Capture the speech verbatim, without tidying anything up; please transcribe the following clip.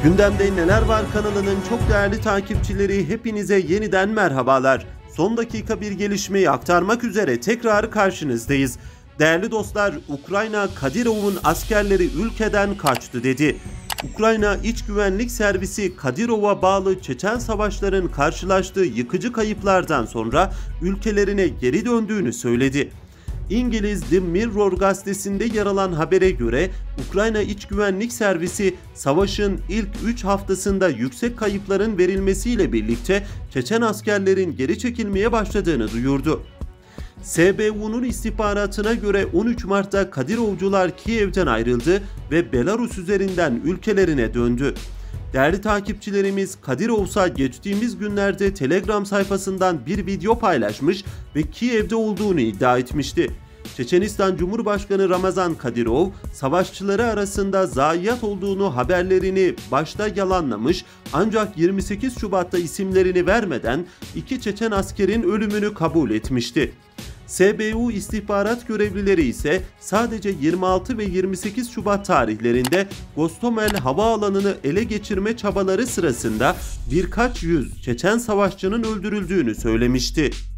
Gündemde Neler Var kanalının çok değerli takipçileri, hepinize yeniden merhabalar. Son dakika bir gelişmeyi aktarmak üzere tekrar karşınızdayız. Değerli dostlar, Ukrayna Kadirov'un askerleri ülkeden kaçtı dedi. Ukrayna İç Güvenlik Servisi Kadirov'a bağlı Çeçen savaşların karşılaştığı yıkıcı kayıplardan sonra ülkelerine geri döndüğünü söyledi. İngiliz The Mirror gazetesinde yer alan habere göre Ukrayna İç Güvenlik Servisi savaşın ilk üç haftasında yüksek kayıpların verilmesiyle birlikte Çeçen askerlerin geri çekilmeye başladığını duyurdu. S B U'nun istihbaratına göre on üç Mart'ta Kadirovcular Kiev'den ayrıldı ve Belarus üzerinden ülkelerine döndü. Değerli takipçilerimiz, Kadirovsa geçtiğimiz günlerde Telegram sayfasından bir video paylaşmış ve Kiev'de olduğunu iddia etmişti. Çeçenistan Cumhurbaşkanı Ramazan Kadyrov, savaşçıları arasında zayiat olduğunu haberlerini başta yalanlamış, ancak yirmi sekiz Şubat'ta isimlerini vermeden iki Çeçen askerin ölümünü kabul etmişti. S B U istihbarat görevlileri ise sadece yirmi altı ve yirmi sekiz Şubat tarihlerinde Gostomel havaalanını ele geçirme çabaları sırasında birkaç yüz Çeçen savaşçının öldürüldüğünü söylemişti.